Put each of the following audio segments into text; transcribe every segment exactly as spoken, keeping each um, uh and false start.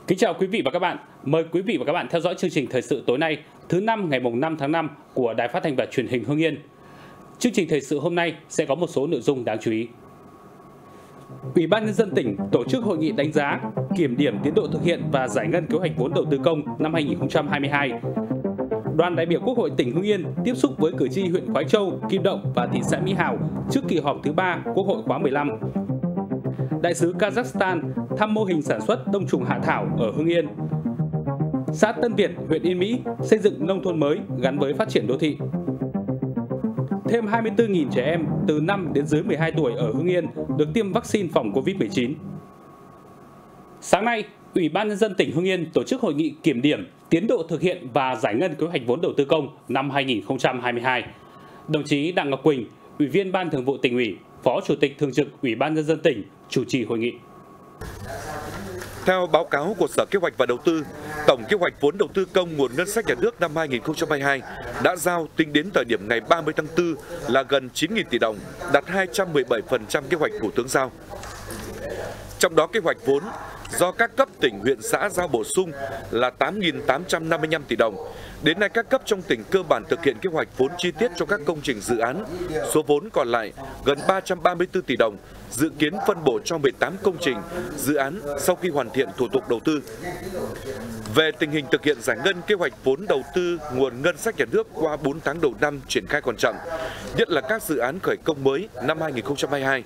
Kính chào quý vị và các bạn. Mời quý vị và các bạn theo dõi chương trình thời sự tối nay, thứ năm ngày năm tháng năm của Đài Phát thanh và Truyền hình Hưng Yên. Chương trình thời sự hôm nay sẽ có một số nội dung đáng chú ý. Ủy ban Nhân dân tỉnh tổ chức hội nghị đánh giá, kiểm điểm tiến độ thực hiện và giải ngân kế hoạch vốn đầu tư công năm hai nghìn không trăm hai mươi hai. Đoàn đại biểu Quốc hội tỉnh Hưng Yên tiếp xúc với cử tri huyện Khoái Châu, Kim Động và thị xã Mỹ Hào trước kỳ họp thứ ba Quốc hội khóa mười lăm. Đại sứ Kazakhstan thăm mô hình sản xuất đông trùng hạ thảo ở Hưng Yên. Xã Tân Việt, huyện Yên Mỹ xây dựng nông thôn mới gắn với phát triển đô thị. Thêm hai mươi tư nghìn trẻ em từ năm đến dưới mười hai tuổi ở Hưng Yên được tiêm vaccine phòng Covid mười chín. Sáng nay, Ủy ban Nhân dân tỉnh Hưng Yên tổ chức hội nghị kiểm điểm tiến độ thực hiện và giải ngân kế hoạch vốn đầu tư công năm hai nghìn không trăm hai mươi hai. Đồng chí Đặng Ngọc Quỳnh, Ủy viên Ban Thường vụ Tỉnh ủy, Phó Chủ tịch Thường trực Ủy ban Nhân dân tỉnh chủ trì hội nghị. Theo báo cáo của Sở Kế hoạch và Đầu tư, tổng kế hoạch vốn đầu tư công nguồn ngân sách nhà nước năm hai nghìn không trăm hai mươi hai đã giao tính đến thời điểm ngày ba mươi tháng tư là gần chín nghìn tỷ đồng, đạt hai trăm mười bảy phần trăm kế hoạch Thủ tướng giao. Trong đó kế hoạch vốn do các cấp tỉnh, huyện, xã giao bổ sung là tám nghìn tám trăm năm mươi lăm tỷ đồng. Đến nay các cấp trong tỉnh cơ bản thực hiện kế hoạch vốn chi tiết cho các công trình dự án. Số vốn còn lại gần ba trăm ba mươi tư tỷ đồng, dự kiến phân bổ cho mười tám công trình, dự án sau khi hoàn thiện thủ tục đầu tư. Về tình hình thực hiện giải ngân kế hoạch vốn đầu tư nguồn ngân sách nhà nước qua bốn tháng đầu năm triển khai còn chậm, nhất là các dự án khởi công mới năm hai nghìn không trăm hai mươi hai.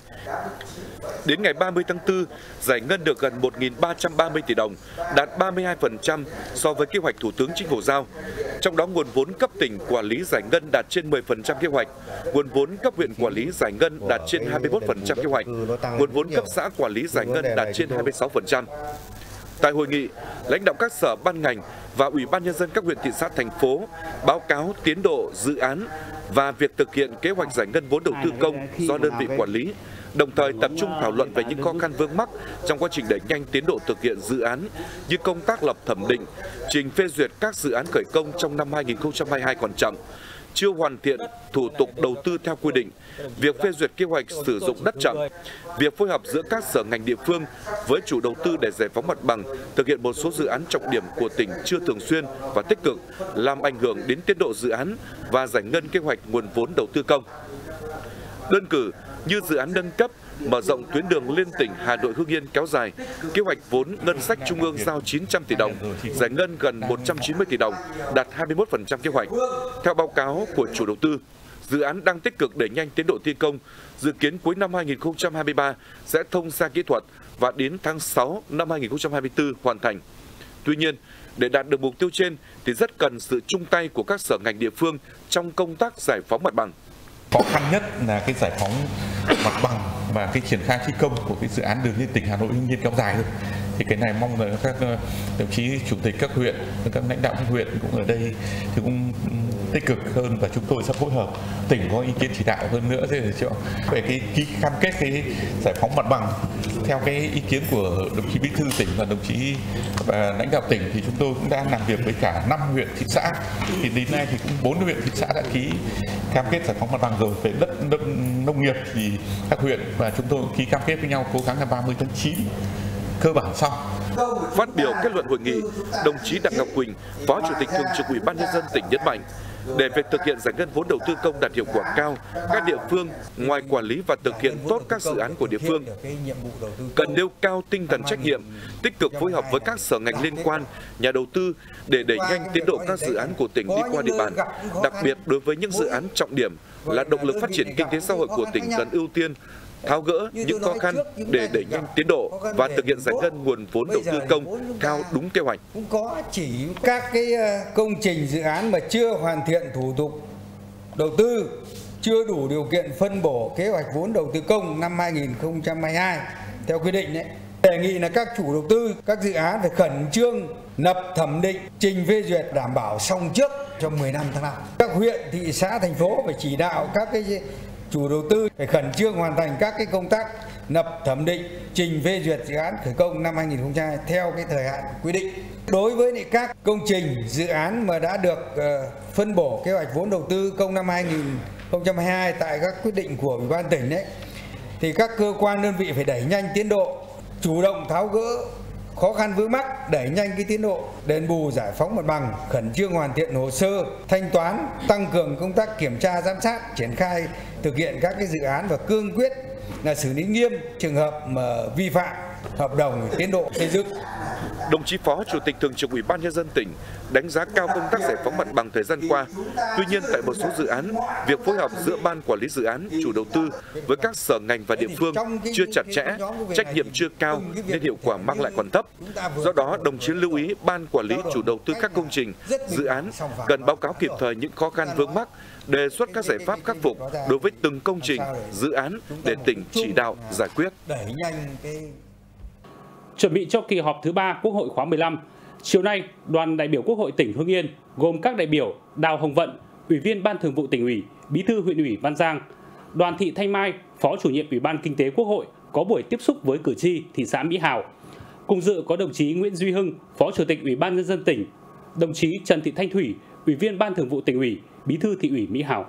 Đến ngày ba mươi tháng tư, giải ngân được gần một nghìn ba trăm ba mươi tỷ đồng, đạt ba mươi hai phần trăm so với kế hoạch Thủ tướng Chính phủ giao. Trong đó nguồn vốn cấp tỉnh quản lý giải ngân đạt trên mười phần trăm kế hoạch, nguồn vốn cấp huyện quản lý giải ngân đạt trên hai mươi mốt phần trăm kế hoạch, nguồn vốn cấp xã quản lý giải ngân đạt trên hai mươi sáu phần trăm. Tại hội nghị, lãnh đạo các sở ban ngành và Ủy ban Nhân dân các huyện, thị xã, thành phố báo cáo tiến độ dự án và việc thực hiện kế hoạch giải ngân vốn đầu tư công do đơn vị quản lý, đồng thời tập trung thảo luận về những khó khăn vướng mắc trong quá trình đẩy nhanh tiến độ thực hiện dự án như công tác lập thẩm định, trình phê duyệt các dự án khởi công trong năm hai nghìn không trăm hai mươi hai còn chậm, chưa hoàn thiện thủ tục đầu tư theo quy định, việc phê duyệt kế hoạch sử dụng đất chậm, việc phối hợp giữa các sở ngành địa phương với chủ đầu tư để giải phóng mặt bằng, thực hiện một số dự án trọng điểm của tỉnh chưa thường xuyên và tích cực, làm ảnh hưởng đến tiến độ dự án và giải ngân kế hoạch nguồn vốn đầu tư công. Đơn cử như dự án nâng cấp, mở rộng tuyến đường liên tỉnh Hà Nội - Hưng Yên kéo dài, kế hoạch vốn ngân sách trung ương giao chín trăm tỷ đồng, giải ngân gần một trăm chín mươi tỷ đồng, đạt hai mươi mốt phần trăm kế hoạch. Theo báo cáo của chủ đầu tư, dự án đang tích cực đẩy nhanh tiến độ thi công, dự kiến cuối năm hai nghìn không trăm hai mươi ba sẽ thông xe kỹ thuật và đến tháng sáu năm hai nghìn không trăm hai mươi tư hoàn thành. Tuy nhiên, để đạt được mục tiêu trên thì rất cần sự chung tay của các sở ngành địa phương trong công tác giải phóng mặt bằng. Khó khăn nhất là cái giải phóng mặt bằng và cái triển khai thi công của cái dự án đường liên tỉnh Hà Nội - Hưng Yên kéo dài thôi. Thì cái này mong là các đồng chí chủ tịch các huyện, các lãnh đạo các huyện cũng ở đây thì cũng tích cực hơn và chúng tôi sẽ phối hợp, tỉnh có ý kiến chỉ đạo hơn nữa thế chứ về cái ký cam kết cái giải phóng mặt bằng theo cái ý kiến của đồng chí Bí thư tỉnh và đồng chí và lãnh đạo tỉnh thì chúng tôi cũng đang làm việc với cả năm huyện, thị xã, thì đến nay thì cũng bốn huyện, thị xã đã ký cam kết giải phóng mặt bằng rồi. Về đất, đất nông nghiệp thì các huyện và chúng tôi ký cam kết với nhau cố gắng là ba mươi tháng chín cơ bản xong. Phát biểu kết luận hội nghị, đồng chí Đặng Ngọc Quỳnh, Phó Chủ tịch Thường trực Ủy ban Nhân dân tỉnh nhấn mạnh, để việc thực hiện giải ngân vốn đầu tư công đạt hiệu quả cao, các địa phương ngoài quản lý và thực hiện tốt các dự án của địa phương cần nêu cao tinh thần trách nhiệm, tích cực phối hợp với các sở ngành liên quan, nhà đầu tư để đẩy nhanh tiến độ các dự án của tỉnh đi qua địa bàn. Đặc biệt đối với những dự án trọng điểm là động lực phát triển kinh tế xã hội của tỉnh cần ưu tiên tháo gỡ những khó khăn để đẩy nhanh tiến độ và thực hiện giải ngân nguồn vốn đầu tư công theo đúng kế hoạch. Cũng có chỉ các cái công trình dự án mà chưa hoàn thiện thủ tục đầu tư, chưa đủ điều kiện phân bổ kế hoạch vốn đầu tư công năm hai nghìn không trăm hai mươi hai theo quy định đấy. Đề nghị là các chủ đầu tư các dự án phải khẩn trương lập thẩm định, trình phê duyệt đảm bảo xong trước trong mười lăm tháng năm. Các huyện, thị xã, thành phố phải chỉ đạo các cái chủ đầu tư phải khẩn trương hoàn thành các cái công tác lập thẩm định, trình phê duyệt dự án khởi công năm hai nghìn không trăm hai mươi hai theo cái thời hạn quy định. Đối với các công trình dự án mà đã được uh, phân bổ kế hoạch vốn đầu tư công năm hai nghìn không trăm hai mươi hai tại các quyết định của Ủy ban tỉnh đấy, thì các cơ quan đơn vị phải đẩy nhanh tiến độ, chủ động tháo gỡ khó khăn vướng mắc, đẩy nhanh cái tiến độ đền bù giải phóng mặt bằng, khẩn trương hoàn thiện hồ sơ thanh toán, tăng cường công tác kiểm tra giám sát, triển khai thực hiện các cái dự án và cương quyết là xử lý nghiêm trường hợp mà vi phạm hợp đồng tiến độ xây dựng. Đồng chí Phó Chủ tịch Thường trực Ủy ban Nhân dân tỉnh đánh giá cao công tác giải phóng mặt bằng thời gian qua. Tuy nhiên, tại một số dự án, việc phối hợp giữa ban quản lý dự án, chủ đầu tư với các sở ngành và địa phương chưa chặt chẽ, trách nhiệm chưa cao nên hiệu quả mang lại còn thấp. Do đó, đồng chí lưu ý ban quản lý, chủ đầu tư các công trình, dự án cần báo cáo kịp thời những khó khăn vướng mắc, đề xuất các giải pháp khắc phục đối với từng công trình, dự án để tỉnh chỉ đạo giải quyết. Chuẩn bị cho kỳ họp thứ ba Quốc hội khóa mười lăm, chiều nay, đoàn đại biểu Quốc hội tỉnh Hưng Yên gồm các đại biểu Đào Hồng Vận, Ủy viên Ban Thường vụ Tỉnh ủy, Bí thư Huyện ủy Văn Giang, Đoàn Thị Thanh Mai, Phó Chủ nhiệm Ủy ban Kinh tế Quốc hội có buổi tiếp xúc với cử tri thị xã Mỹ Hào. Cùng dự có đồng chí Nguyễn Duy Hưng, Phó Chủ tịch Ủy ban Nhân dân tỉnh, đồng chí Trần Thị Thanh Thủy, Ủy viên Ban Thường vụ Tỉnh ủy, Bí thư Thị ủy Mỹ Hào.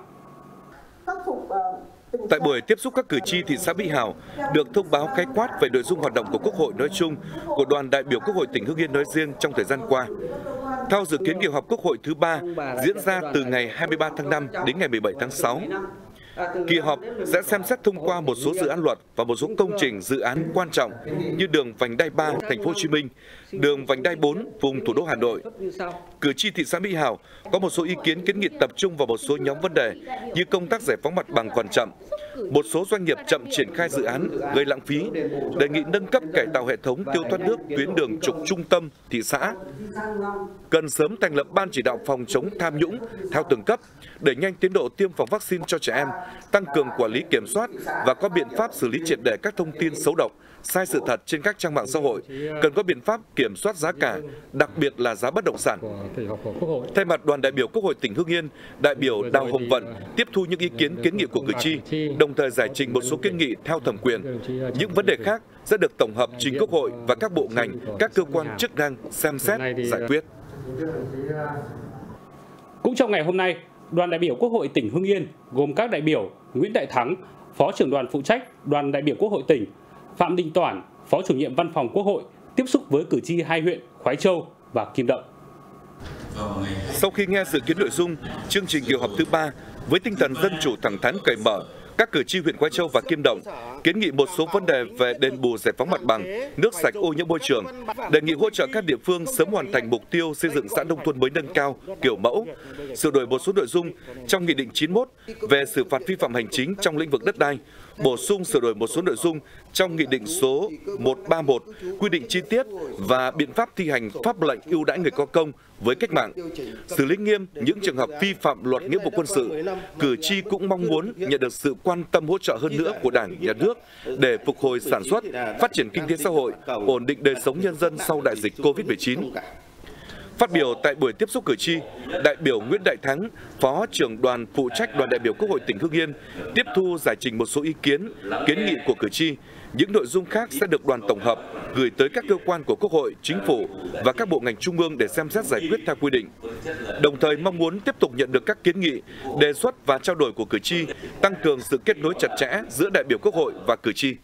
Tại buổi tiếp xúc các cử tri thị xã Mỹ Hào, được thông báo khái quát về nội dung hoạt động của Quốc hội nói chung, của đoàn đại biểu Quốc hội tỉnh Hưng Yên nói riêng trong thời gian qua. Theo dự kiến, kỳ họp Quốc hội thứ ba diễn ra từ ngày hai mươi ba tháng năm đến ngày mười bảy tháng sáu. Kỳ họp sẽ xem xét thông qua một số dự án luật và một số công trình dự án quan trọng như đường vành đai ba Thành phố Hồ Chí Minh, đường vành đai bốn vùng thủ đô Hà Nội. Cử tri thị xã Mỹ Hào có một số ý kiến kiến nghị tập trung vào một số nhóm vấn đề như công tác giải phóng mặt bằng còn chậm, một số doanh nghiệp chậm triển khai dự án gây lãng phí, đề nghị nâng cấp cải tạo hệ thống tiêu thoát nước tuyến đường trục trung tâm thị xã. Cần sớm thành lập ban chỉ đạo phòng chống tham nhũng theo từng cấp, đẩy nhanh tiến độ tiêm phòng vaccine cho trẻ em, tăng cường quản lý kiểm soát và có biện pháp xử lý triệt để các thông tin xấu độc, sai sự thật trên các trang mạng xã hội. Cần có biện pháp kiểm soát giá cả, đặc biệt là giá bất động sản. Thay mặt đoàn đại biểu Quốc hội tỉnh Hưng Yên, đại biểu Đào Hồng Vận tiếp thu những ý kiến kiến nghị của cử tri, đồng thời giải trình một số kiến nghị theo thẩm quyền. Những vấn đề khác sẽ được tổng hợp trình Quốc hội và các bộ ngành, các cơ quan chức năng xem xét giải quyết. Cũng trong ngày hôm nay, đoàn đại biểu Quốc hội tỉnh Hưng Yên gồm các đại biểu Nguyễn Đại Thắng, Phó trưởng đoàn phụ trách đoàn đại biểu Quốc hội tỉnh, Phạm Đình Toản, Phó chủ nhiệm Văn phòng Quốc hội tiếp xúc với cử tri hai huyện Khoái Châu và Kim Động. Sau khi nghe dự kiến nội dung chương trình kỳ họp thứ ba với tinh thần dân chủ thẳng thắn cởi mở, các cử tri huyện Khoái Châu và Kim Động kiến nghị một số vấn đề về đền bù giải phóng mặt bằng, nước sạch, ô nhiễm môi trường, đề nghị hỗ trợ các địa phương sớm hoàn thành mục tiêu xây dựng xã nông thôn mới nâng cao, kiểu mẫu, sửa đổi một số nội dung trong Nghị định chín mươi mốt về xử phạt vi phạm hành chính trong lĩnh vực đất đai, bổ sung sửa đổi một số nội dung trong Nghị định số một trăm ba mươi mốt quy định chi tiết và biện pháp thi hành pháp lệnh ưu đãi người có công với cách mạng, xử lý nghiêm những trường hợp vi phạm luật nghĩa vụ quân sự. Cử tri cũng mong muốn nhận được sự quan tâm hỗ trợ hơn nữa của Đảng, Nhà nước để phục hồi sản xuất, phát triển kinh tế xã hội, ổn định đời sống nhân dân sau đại dịch Covid mười chín. Phát biểu tại buổi tiếp xúc cử tri, đại biểu Nguyễn Đại Thắng, Phó trưởng đoàn phụ trách đoàn đại biểu Quốc hội tỉnh Hưng Yên tiếp thu giải trình một số ý kiến, kiến nghị của cử tri. Những nội dung khác sẽ được đoàn tổng hợp gửi tới các cơ quan của Quốc hội, Chính phủ và các bộ ngành trung ương để xem xét giải quyết theo quy định. Đồng thời mong muốn tiếp tục nhận được các kiến nghị, đề xuất và trao đổi của cử tri, tăng cường sự kết nối chặt chẽ giữa đại biểu Quốc hội và cử tri.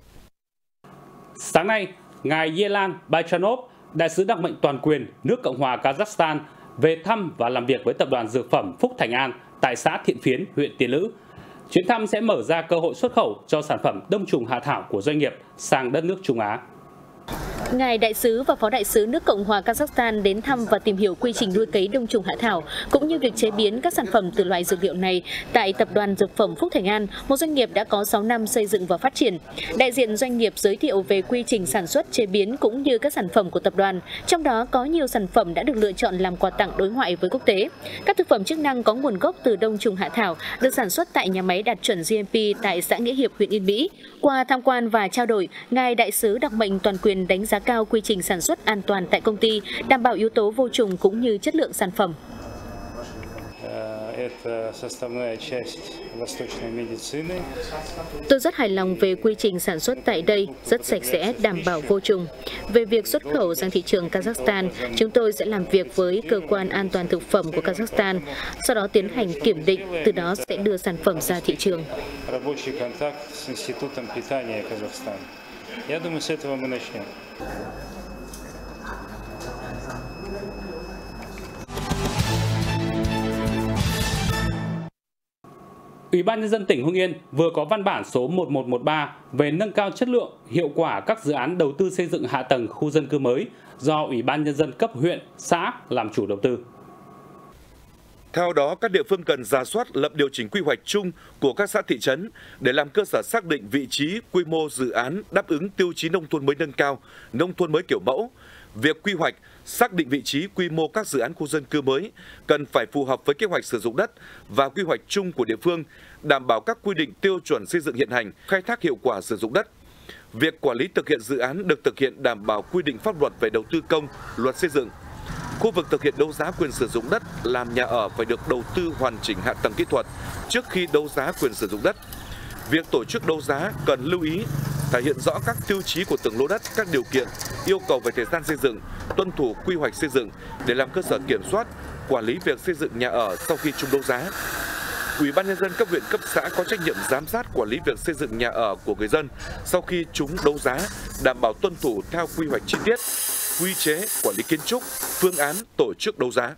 Sáng nay, ngài Yelan Bachanov, đại sứ đặc mệnh toàn quyền nước Cộng hòa Kazakhstan về thăm và làm việc với tập đoàn dược phẩm Phúc Thành An tại xã Thiện Phiến, huyện Tiên Lữ. Chuyến thăm sẽ mở ra cơ hội xuất khẩu cho sản phẩm đông trùng hạ thảo của doanh nghiệp sang đất nước Trung Á. Ngài đại sứ và phó đại sứ nước Cộng hòa Kazakhstan đến thăm và tìm hiểu quy trình nuôi cấy đông trùng hạ thảo cũng như việc chế biến các sản phẩm từ loại dược liệu này tại tập đoàn dược phẩm Phúc Thành An, một doanh nghiệp đã có sáu năm xây dựng và phát triển. Đại diện doanh nghiệp giới thiệu về quy trình sản xuất, chế biến cũng như các sản phẩm của tập đoàn, trong đó có nhiều sản phẩm đã được lựa chọn làm quà tặng đối ngoại với quốc tế. Các thực phẩm chức năng có nguồn gốc từ đông trùng hạ thảo được sản xuất tại nhà máy đạt chuẩn G M P tại xã Nghĩa Hiệp, huyện Yên Mỹ. Qua tham quan và trao đổi, ngài đại sứ đặc mệnh toàn quyền đánh giá cao quy trình sản xuất an toàn tại công ty, đảm bảo yếu tố vô trùng cũng như chất lượng sản phẩm. Tôi rất hài lòng về quy trình sản xuất tại đây, rất sạch sẽ, đảm bảo vô trùng. Về việc xuất khẩu sang thị trường Kazakhstan, chúng tôi sẽ làm việc với cơ quan an toàn thực phẩm của Kazakhstan, sau đó tiến hành kiểm định, từ đó sẽ đưa sản phẩm ra thị trường. Ủy ban Nhân dân tỉnh Hưng Yên vừa có văn bản số một một một ba về nâng cao chất lượng, hiệu quả các dự án đầu tư xây dựng hạ tầng khu dân cư mới do Ủy ban Nhân dân cấp huyện, xã làm chủ đầu tư. Theo đó, các địa phương cần rà soát lập điều chỉnh quy hoạch chung của các xã thị trấn để làm cơ sở xác định vị trí, quy mô dự án đáp ứng tiêu chí nông thôn mới nâng cao, nông thôn mới kiểu mẫu. Việc quy hoạch, xác định vị trí, quy mô các dự án khu dân cư mới cần phải phù hợp với kế hoạch sử dụng đất và quy hoạch chung của địa phương, đảm bảo các quy định tiêu chuẩn xây dựng hiện hành, khai thác hiệu quả sử dụng đất. Việc quản lý thực hiện dự án được thực hiện đảm bảo quy định pháp luật về đầu tư công, luật xây dựng. Khu vực thực hiện đấu giá quyền sử dụng đất làm nhà ở phải được đầu tư hoàn chỉnh hạ tầng kỹ thuật trước khi đấu giá quyền sử dụng đất. Việc tổ chức đấu giá cần lưu ý thể hiện rõ các tiêu chí của từng lô đất, các điều kiện, yêu cầu về thời gian xây dựng, tuân thủ quy hoạch xây dựng để làm cơ sở kiểm soát, quản lý việc xây dựng nhà ở sau khi chung đấu giá. Ủy ban Nhân dân cấp huyện, cấp xã có trách nhiệm giám sát quản lý việc xây dựng nhà ở của người dân sau khi chúng đấu giá, đảm bảo tuân thủ theo quy hoạch chi tiết, quy chế quản lý kiến trúc, phương án tổ chức đấu giá.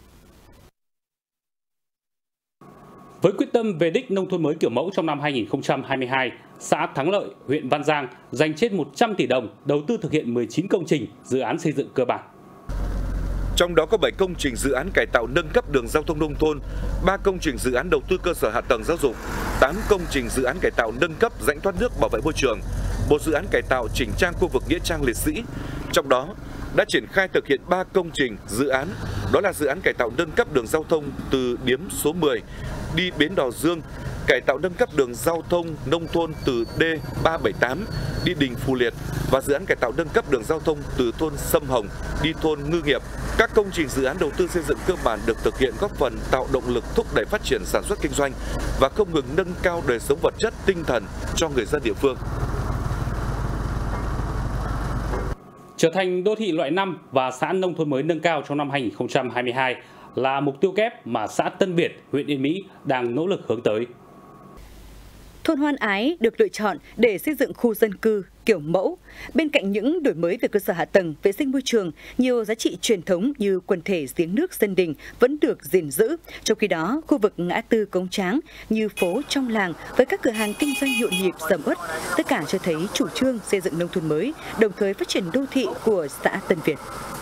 Với quyết tâm về đích nông thôn mới kiểu mẫu trong năm hai nghìn không trăm hai mươi hai, xã Thắng Lợi, huyện Văn Giang dành trên một trăm tỷ đồng đầu tư thực hiện mười chín công trình dự án xây dựng cơ bản. Trong đó có bảy công trình dự án cải tạo nâng cấp đường giao thông nông thôn, ba công trình dự án đầu tư cơ sở hạ tầng giáo dục, tám công trình dự án cải tạo nâng cấp rãnh thoát nước bảo vệ môi trường, một dự án cải tạo chỉnh trang khu vực nghĩa trang liệt sĩ. Trong đó đã triển khai thực hiện ba công trình dự án, đó là dự án cải tạo nâng cấp đường giao thông từ điếm số mười đi bến Đò Dương, cải tạo nâng cấp đường giao thông nông thôn từ D ba bảy tám đi Đình Phù Liệt và dự án cải tạo nâng cấp đường giao thông từ thôn Sâm Hồng đi thôn Ngư Nghiệp. Các công trình dự án đầu tư xây dựng cơ bản được thực hiện góp phần tạo động lực thúc đẩy phát triển sản xuất kinh doanh và không ngừng nâng cao đời sống vật chất, tinh thần cho người dân địa phương. Trở thành đô thị loại năm và xã nông thôn mới nâng cao trong năm hai nghìn không trăm hai mươi hai là mục tiêu kép mà xã Tân Việt, huyện Yên Mỹ đang nỗ lực hướng tới. Thôn Hoan Ái được lựa chọn để xây dựng khu dân cư kiểu mẫu. Bên cạnh những đổi mới về cơ sở hạ tầng, vệ sinh môi trường, nhiều giá trị truyền thống như quần thể giếng nước dân đình vẫn được gìn giữ. Trong khi đó, khu vực ngã tư Cống Tráng như phố trong làng với các cửa hàng kinh doanh nhộn nhịp sầm uất, tất cả cho thấy chủ trương xây dựng nông thôn mới, đồng thời phát triển đô thị của xã Tân Việt.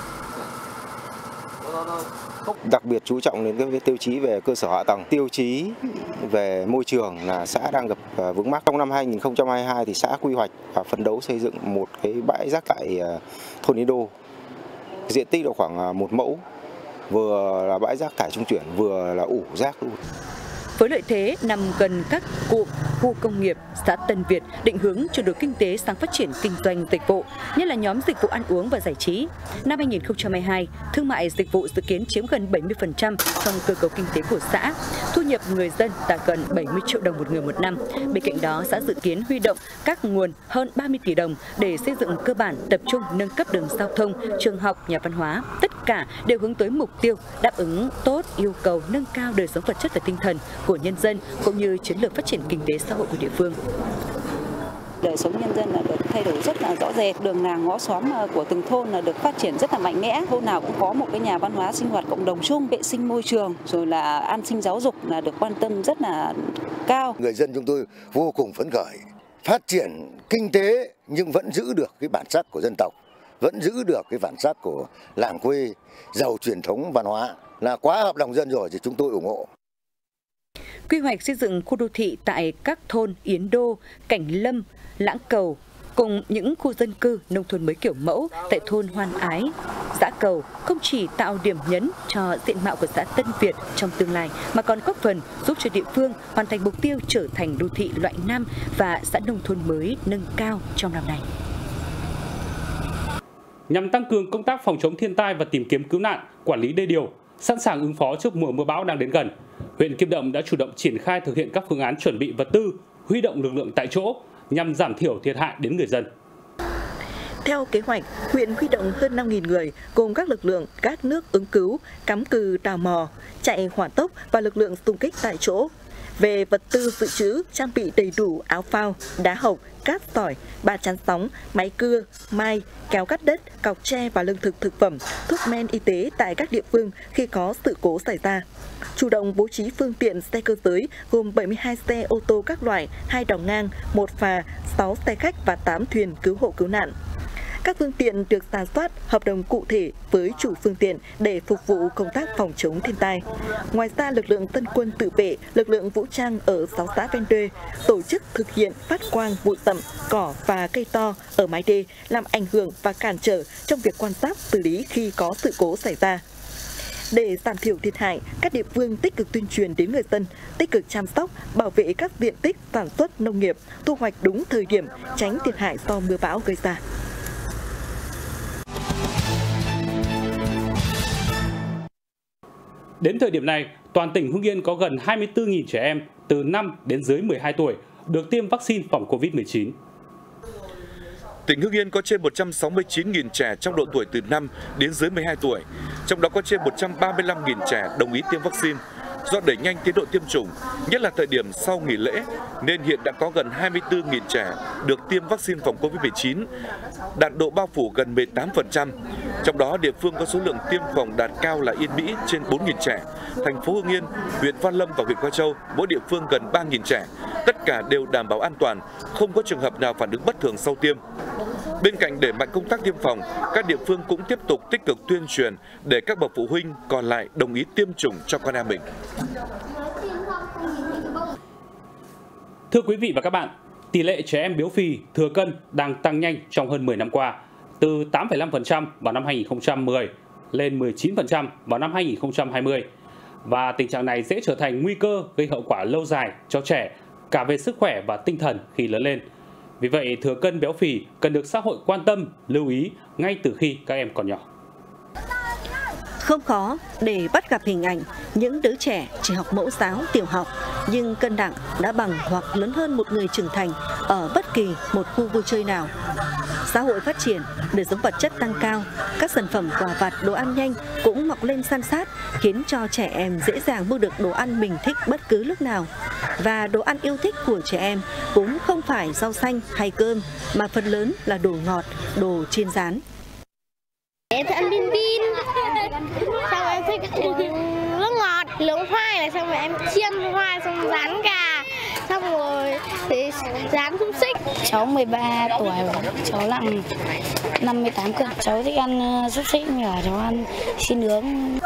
Đặc biệt chú trọng đến các tiêu chí về cơ sở hạ tầng, tiêu chí về môi trường là xã đang gặp vướng mắc. Trong năm hai nghìn không trăm hai mươi hai thì xã quy hoạch và phấn đấu xây dựng một cái bãi rác tại thôn Yên Đô. Diện tích độ khoảng một mẫu, vừa là bãi rác thải trung chuyển, vừa là ủ rác. Với lợi thế nằm gần các cụm khu công nghiệp, xã Tân Việt định hướng chuyển đổi kinh tế sang phát triển kinh doanh dịch vụ, nhất là nhóm dịch vụ ăn uống và giải trí. Năm hai nghìn không trăm hai mươi hai, thương mại dịch vụ dự kiến chiếm gần bảy mươi phần trăm trong cơ cấu kinh tế của xã. Thu nhập người dân đạt gần bảy mươi triệu đồng một người một năm. Bên cạnh đó, xã dự kiến huy động các nguồn hơn ba mươi tỷ đồng để xây dựng cơ bản, tập trung nâng cấp đường giao thông, trường học, nhà văn hóa. Tất cả đều hướng tới mục tiêu đáp ứng tốt yêu cầu nâng cao đời sống vật chất và tinh thần của nhân dân cũng như chiến lược phát triển kinh tế xã hội của địa phương. Đời sống nhân dân là được thay đổi rất là rõ rệt, đường làng ngõ xóm của từng thôn là được phát triển rất là mạnh mẽ. Thôn nào cũng có một cái nhà văn hóa sinh hoạt cộng đồng chung, vệ sinh môi trường, rồi là an sinh giáo dục là được quan tâm rất là cao. Người dân chúng tôi vô cùng phấn khởi, phát triển kinh tế nhưng vẫn giữ được cái bản sắc của dân tộc, vẫn giữ được cái bản sắc của làng quê, giàu truyền thống văn hóa, là quá hợp lòng dân rồi thì chúng tôi ủng hộ. Quy hoạch xây dựng khu đô thị tại các thôn Yến Đô, Cảnh Lâm, Lãng Cầu cùng những khu dân cư nông thôn mới kiểu mẫu tại thôn Hoan Ái, Giã Cầu không chỉ tạo điểm nhấn cho diện mạo của xã Tân Việt trong tương lai mà còn góp phần giúp cho địa phương hoàn thành mục tiêu trở thành đô thị loại năm và xã nông thôn mới nâng cao trong năm nay. Nhằm tăng cường công tác phòng chống thiên tai và tìm kiếm cứu nạn, quản lý đê điều, sẵn sàng ứng phó trước mùa mưa bão đang đến gần, huyện Kim Động đã chủ động triển khai thực hiện các phương án chuẩn bị vật tư, huy động lực lượng tại chỗ nhằm giảm thiểu thiệt hại đến người dân. Theo kế hoạch, huyện huy động hơn năm nghìn người gồm các lực lượng các nước ứng cứu, cắm cừ đào mò, chạy hỏa tốc và lực lượng xung kích tại chỗ. Về vật tư dự trữ, trang bị đầy đủ áo phao, đá hộc, cát sỏi, ba chắn sóng, máy cưa, mai, kéo cắt đất, cọc tre và lương thực thực phẩm, thuốc men y tế tại các địa phương khi có sự cố xảy ra. Chủ động bố trí phương tiện xe cơ giới gồm bảy mươi hai xe ô tô các loại, hai đò ngang, một phà, sáu xe khách và tám thuyền cứu hộ cứu nạn. Các phương tiện được rà soát, hợp đồng cụ thể với chủ phương tiện để phục vụ công tác phòng chống thiên tai. Ngoài ra, lực lượng dân quân tự vệ, lực lượng vũ trang ở sáu xã ven đê tổ chức thực hiện phát quang bụi rậm, cỏ và cây to ở mái đê làm ảnh hưởng và cản trở trong việc quan sát xử lý khi có sự cố xảy ra. Để giảm thiểu thiệt hại, các địa phương tích cực tuyên truyền đến người dân, tích cực chăm sóc, bảo vệ các diện tích sản xuất nông nghiệp, thu hoạch đúng thời điểm, tránh thiệt hại do mưa bão gây ra. Đến thời điểm này, toàn tỉnh Hưng Yên có gần hai mươi tư nghìn trẻ em từ năm đến dưới mười hai tuổi được tiêm vaccine phòng Covid mười chín. Tỉnh Hưng Yên có trên một trăm sáu mươi chín nghìn trẻ trong độ tuổi từ năm đến dưới mười hai tuổi, trong đó có trên một trăm ba mươi lăm nghìn trẻ đồng ý tiêm vaccine. Do đẩy nhanh tiến độ tiêm chủng, nhất là thời điểm sau nghỉ lễ, nên hiện đã có gần hai mươi tư nghìn trẻ được tiêm vaccine phòng Covid mười chín, đạt độ bao phủ gần mười tám phần trăm. Trong đó, địa phương có số lượng tiêm phòng đạt cao là Yên Mỹ trên bốn nghìn trẻ, thành phố Hưng Yên, huyện Văn Lâm và huyện Quai Châu, mỗi địa phương gần ba nghìn trẻ. Tất cả đều đảm bảo an toàn, không có trường hợp nào phản ứng bất thường sau tiêm. Bên cạnh đẩy mạnh công tác tiêm phòng, các địa phương cũng tiếp tục tích cực tuyên truyền để các bậc phụ huynh còn lại đồng ý tiêm chủng cho con em mình. Thưa quý vị và các bạn, tỷ lệ trẻ em béo phì, thừa cân đang tăng nhanh trong hơn mười năm qua, từ tám phẩy năm phần trăm vào năm hai nghìn không trăm mười lên mười chín phần trăm vào năm hai nghìn không trăm hai mươi. Và tình trạng này dễ trở thành nguy cơ gây hậu quả lâu dài cho trẻ, cả về sức khỏe và tinh thần khi lớn lên. Vì vậy, thừa cân béo phì cần được xã hội quan tâm, lưu ý ngay từ khi các em còn nhỏ. Không khó để bắt gặp hình ảnh những đứa trẻ chỉ học mẫu giáo tiểu học nhưng cân nặng đã bằng hoặc lớn hơn một người trưởng thành ở bất kỳ một khu vui chơi nào. Xã hội phát triển, đời sống vật chất tăng cao, các sản phẩm quà vặt, đồ ăn nhanh cũng mọc lên san sát, khiến cho trẻ em dễ dàng mua được đồ ăn mình thích bất cứ lúc nào. Và đồ ăn yêu thích của trẻ em cũng không phải rau xanh hay cơm, mà phần lớn là đồ ngọt, đồ chiên rán. Em thích ăn pin pin, xong em thích nước ngọt, nướng khoai này, xong rồi em chiên khoai, xong rán gà, xong rồi thì rán xúc xích. Cháu mười ba tuổi, cháu nặng năm mươi tám cân, cháu thích ăn xúc xích và cháu ăn xiên nướng.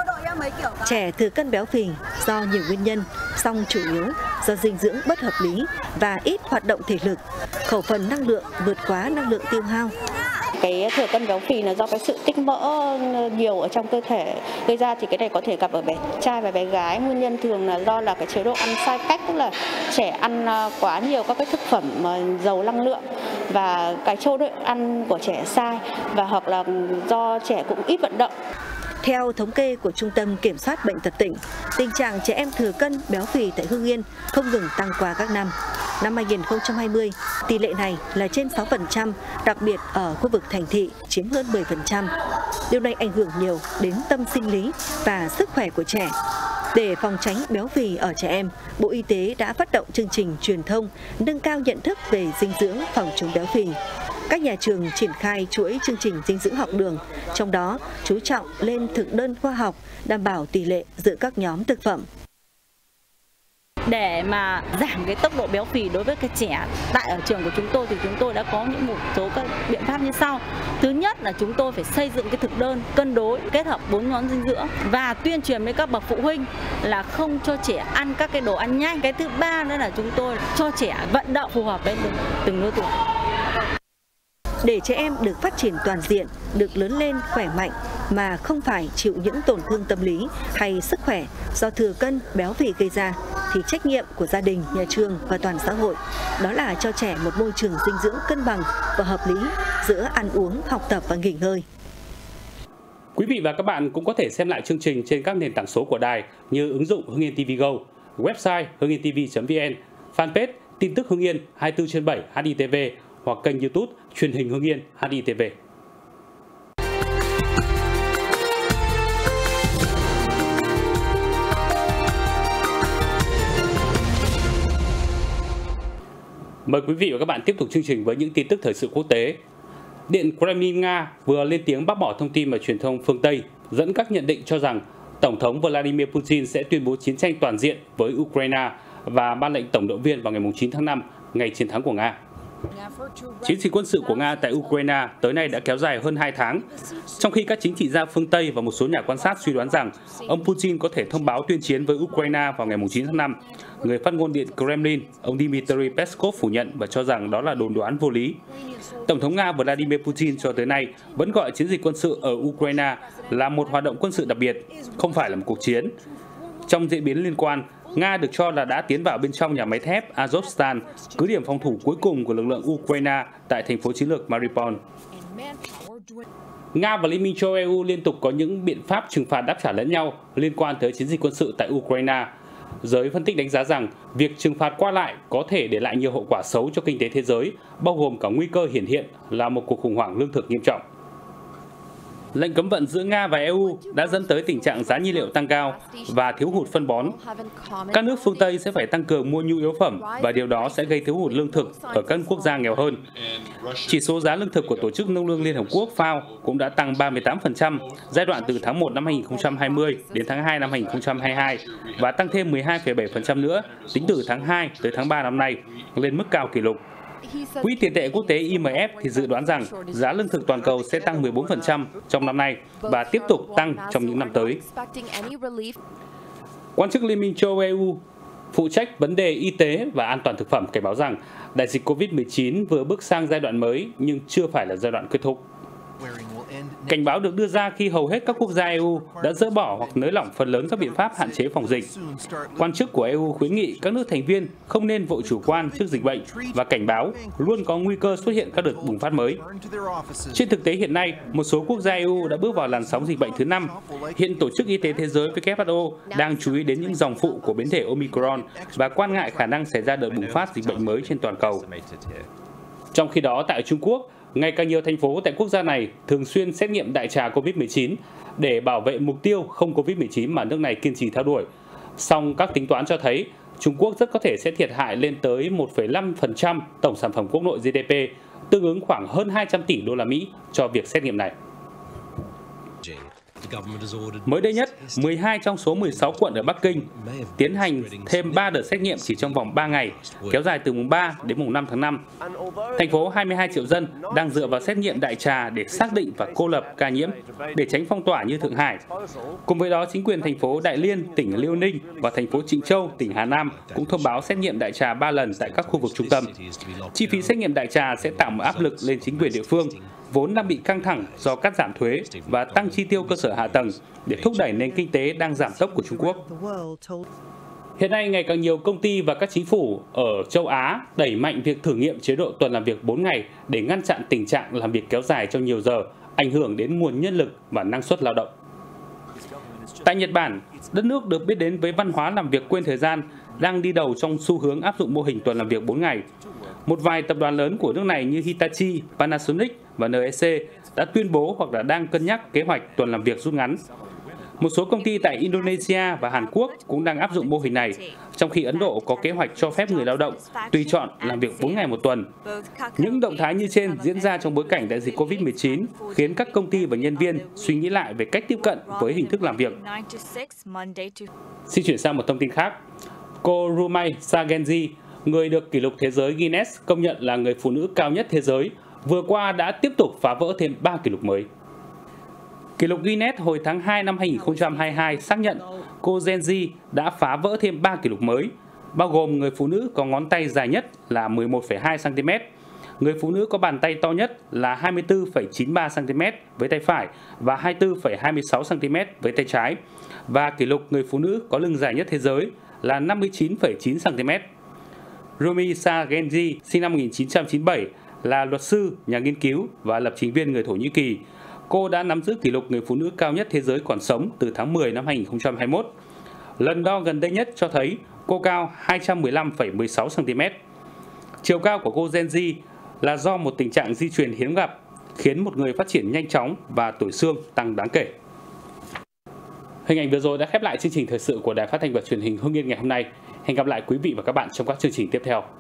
Trẻ thừa cân béo phì do nhiều nguyên nhân, song chủ yếu do dinh dưỡng bất hợp lý và ít hoạt động thể lực, khẩu phần năng lượng vượt quá năng lượng tiêu hao. Cái thừa cân béo phì là do cái sự tích mỡ nhiều ở trong cơ thể gây ra, thì cái này có thể gặp ở bé trai và bé gái. Nguyên nhân thường là do là cái chế độ ăn sai cách, tức là trẻ ăn quá nhiều các cái thực phẩm giàu năng lượng và cái chế độ ăn của trẻ sai, và hoặc là do trẻ cũng ít vận động. Theo thống kê của Trung tâm Kiểm soát Bệnh tật tỉnh, tình trạng trẻ em thừa cân béo phì tại Hưng Yên không ngừng tăng qua các năm. Năm hai nghìn không trăm hai mươi, tỷ lệ này là trên sáu phần trăm, đặc biệt ở khu vực thành thị chiếm hơn mười phần trăm. Điều này ảnh hưởng nhiều đến tâm sinh lý và sức khỏe của trẻ. Để phòng tránh béo phì ở trẻ em, Bộ Y tế đã phát động chương trình truyền thông nâng cao nhận thức về dinh dưỡng phòng chống béo phì. Các nhà trường triển khai chuỗi chương trình dinh dưỡng học đường, trong đó chú trọng lên thực đơn khoa học, đảm bảo tỷ lệ giữa các nhóm thực phẩm. Để mà giảm cái tốc độ béo phì đối với các trẻ tại ở trường của chúng tôi thì chúng tôi đã có những một số các biện pháp như sau. Thứ nhất là chúng tôi phải xây dựng cái thực đơn cân đối kết hợp bốn nhóm dinh dưỡng và tuyên truyền với các bậc phụ huynh là không cho trẻ ăn các cái đồ ăn nhanh. Cái thứ ba nữa là chúng tôi cho trẻ vận động phù hợp với từng, từng lứa tuổi. Để trẻ em được phát triển toàn diện, được lớn lên khỏe mạnh mà không phải chịu những tổn thương tâm lý hay sức khỏe do thừa cân béo phì gây ra, thì trách nhiệm của gia đình, nhà trường và toàn xã hội đó là cho trẻ một môi trường dinh dưỡng cân bằng và hợp lý giữa ăn uống, học tập và nghỉ ngơi. Quý vị và các bạn cũng có thể xem lại chương trình trên các nền tảng số của đài như ứng dụng Hưng Yên ti vi Go, website hưng yên ti vi chấm vn, fanpage tin tức Hưng Yên hai mươi tư trên bảy H I T V hoặc kênh YouTube truyền hình Hưng Yên H I T V. Mời quý vị và các bạn tiếp tục chương trình với những tin tức thời sự quốc tế. Điện Kremlin Nga vừa lên tiếng bác bỏ thông tin mà truyền thông phương Tây dẫn các nhận định cho rằng Tổng thống Vladimir Putin sẽ tuyên bố chiến tranh toàn diện với Ukraine và ban lệnh tổng động viên vào ngày chín tháng năm, ngày chiến thắng của Nga. Chiến dịch quân sự của Nga tại Ukraine tới nay đã kéo dài hơn hai tháng, trong khi các chính trị gia phương Tây và một số nhà quan sát suy đoán rằng ông Putin có thể thông báo tuyên chiến với Ukraine vào ngày chín tháng năm. Người phát ngôn Điện Kremlin, ông Dmitry Peskov phủ nhận và cho rằng đó là đồn đoán vô lý. Tổng thống Nga Vladimir Putin cho tới nay vẫn gọi chiến dịch quân sự ở Ukraine là một hoạt động quân sự đặc biệt, không phải là một cuộc chiến. Trong diễn biến liên quan, Nga được cho là đã tiến vào bên trong nhà máy thép Azovstal, cứ điểm phòng thủ cuối cùng của lực lượng Ukraine tại thành phố chiến lược Mariupol. Nga và Liên minh châu E U liên tục có những biện pháp trừng phạt đáp trả lẫn nhau liên quan tới chiến dịch quân sự tại Ukraine. Giới phân tích đánh giá rằng việc trừng phạt qua lại có thể để lại nhiều hậu quả xấu cho kinh tế thế giới, bao gồm cả nguy cơ hiển hiện là một cuộc khủng hoảng lương thực nghiêm trọng. Lệnh cấm vận giữa Nga và E U đã dẫn tới tình trạng giá nhiên liệu tăng cao và thiếu hụt phân bón. Các nước phương Tây sẽ phải tăng cường mua nhu yếu phẩm và điều đó sẽ gây thiếu hụt lương thực ở các quốc gia nghèo hơn. Chỉ số giá lương thực của Tổ chức Nông lương Liên Hợp Quốc FAO cũng đã tăng ba mươi tám phần trăm giai đoạn từ tháng một năm hai nghìn không trăm hai mươi đến tháng hai năm hai nghìn không trăm hai mươi hai và tăng thêm mười hai phẩy bảy phần trăm nữa tính từ tháng hai tới tháng ba năm nay, lên mức cao kỷ lục. Quỹ tiền tệ quốc tế I M F thì dự đoán rằng giá lương thực toàn cầu sẽ tăng mười bốn phần trăm trong năm nay và tiếp tục tăng trong những năm tới. Quan chức Liên minh châu E U phụ trách vấn đề y tế và an toàn thực phẩm cảnh báo rằng đại dịch Covid mười chín vừa bước sang giai đoạn mới nhưng chưa phải là giai đoạn kết thúc. Cảnh báo được đưa ra khi hầu hết các quốc gia E U đã dỡ bỏ hoặc nới lỏng phần lớn các biện pháp hạn chế phòng dịch. Quan chức của E U khuyến nghị các nước thành viên không nên vội chủ quan trước dịch bệnh và cảnh báo luôn có nguy cơ xuất hiện các đợt bùng phát mới. Trên thực tế hiện nay, một số quốc gia E U đã bước vào làn sóng dịch bệnh thứ năm. Hiện Tổ chức Y tế Thế giới W H O đang chú ý đến những dòng phụ của biến thể Omicron và quan ngại khả năng xảy ra đợt bùng phát dịch bệnh mới trên toàn cầu. Trong khi đó, tại Trung Quốc, ngày càng nhiều thành phố tại quốc gia này thường xuyên xét nghiệm đại trà Covid mười chín để bảo vệ mục tiêu không Covid mười chín mà nước này kiên trì theo đuổi. Song các tính toán cho thấy Trung Quốc rất có thể sẽ thiệt hại lên tới một phẩy năm phần trăm tổng sản phẩm quốc nội G D P, tương ứng khoảng hơn hai trăm tỷ đô la Mỹ cho việc xét nghiệm này. Mới đây nhất, mười hai trong số mười sáu quận ở Bắc Kinh tiến hành thêm ba đợt xét nghiệm chỉ trong vòng ba ngày, kéo dài từ mùng ba đến mùng năm tháng năm. Thành phố hai mươi hai triệu dân đang dựa vào xét nghiệm đại trà để xác định và cô lập ca nhiễm, để tránh phong tỏa như Thượng Hải. Cùng với đó, chính quyền thành phố Đại Liên, tỉnh Liêu Ninh và thành phố Trịnh Châu, tỉnh Hà Nam cũng thông báo xét nghiệm đại trà ba lần tại các khu vực trung tâm. Chi phí xét nghiệm đại trà sẽ tạo một áp lực lên chính quyền địa phương, vốn đang bị căng thẳng do cắt giảm thuế và tăng chi tiêu cơ sở hạ tầng để thúc đẩy nền kinh tế đang giảm tốc của Trung Quốc. Hiện nay, ngày càng nhiều công ty và các chính phủ ở châu Á đẩy mạnh việc thử nghiệm chế độ tuần làm việc bốn ngày để ngăn chặn tình trạng làm việc kéo dài trong nhiều giờ, ảnh hưởng đến nguồn nhân lực và năng suất lao động. Tại Nhật Bản, đất nước được biết đến với văn hóa làm việc quên thời gian, đang đi đầu trong xu hướng áp dụng mô hình tuần làm việc bốn ngày. Một vài tập đoàn lớn của nước này như Hitachi, Panasonic và N E C đã tuyên bố hoặc là đang cân nhắc kế hoạch tuần làm việc rút ngắn. Một số công ty tại Indonesia và Hàn Quốc cũng đang áp dụng mô hình này, trong khi Ấn Độ có kế hoạch cho phép người lao động tùy chọn làm việc bốn ngày một tuần. Những động thái như trên diễn ra trong bối cảnh đại dịch Covid mười chín khiến các công ty và nhân viên suy nghĩ lại về cách tiếp cận với hình thức làm việc. Xin chuyển sang một thông tin khác. Cô Rumai Sagenji, người được kỷ lục thế giới Guinness công nhận là người phụ nữ cao nhất thế giới, vừa qua đã tiếp tục phá vỡ thêm ba kỷ lục mới. Kỷ lục Guinness hồi tháng hai năm hai nghìn không trăm hai mươi hai xác nhận cô Genji đã phá vỡ thêm ba kỷ lục mới, bao gồm người phụ nữ có ngón tay dài nhất là mười một phẩy hai xăng ti mét, người phụ nữ có bàn tay to nhất là hai mươi tư phẩy chín ba xăng ti mét với tay phải và hai mươi tư phẩy hai mươi sáu xăng ti mét với tay trái, và kỷ lục người phụ nữ có lưng dài nhất thế giới là năm mươi chín phẩy chín xăng ti mét. Rumi Sagenji, sinh năm một nghìn chín trăm chín mươi bảy, là luật sư, nhà nghiên cứu và lập trình viên người Thổ Nhĩ Kỳ. Cô đã nắm giữ kỷ lục người phụ nữ cao nhất thế giới còn sống từ tháng mười năm hai nghìn không trăm hai mươi mốt. Lần đo gần đây nhất cho thấy cô cao hai trăm mười lăm phẩy mười sáu xăng ti mét. Chiều cao của cô Genji là do một tình trạng di truyền hiếm gặp, khiến một người phát triển nhanh chóng và tuổi xương tăng đáng kể. Hình ảnh vừa rồi đã khép lại chương trình thời sự của Đài Phát thanh và Truyền hình Hưng Yên ngày hôm nay. Hẹn gặp lại quý vị và các bạn trong các chương trình tiếp theo.